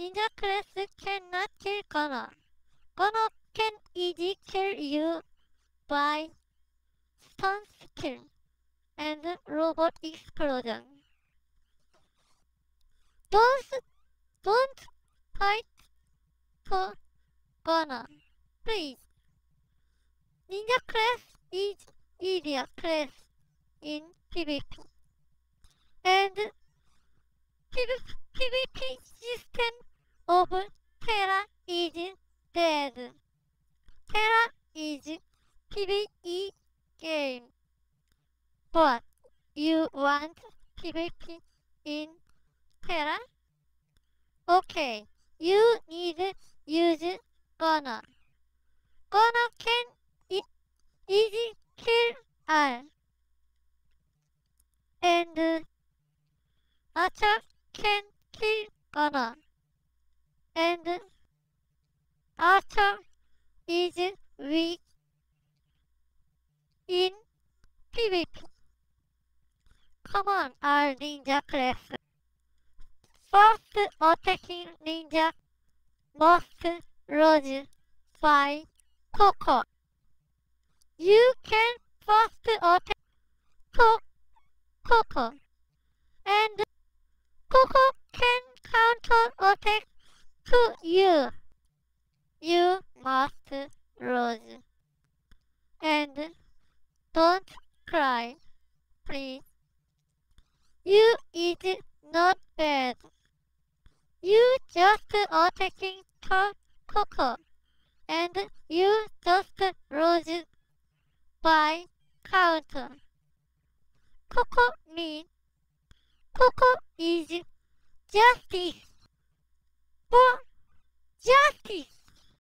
Ninja class cannot kill Kono. Kono can easily kill you by stun skill and robot explosion. Don't fight for Kono, please. Ninja class is easier class in PvP. And PvP system of Terra is dead. Terra is PvE game. But you want PvP in Terra? Okay, you need use Kono. Kono can easy kill all. And Archer can kill Kono. And Archer is weak in PvP. Come on, our ninja class. First attacking ninja must lose by Coco. You can first attack Coco. And Coco can counter attack to you. You must lose. And don't cry, please. You is not bad. You just attacking Coco. And you just lose by counter. Coco means Coco is justice.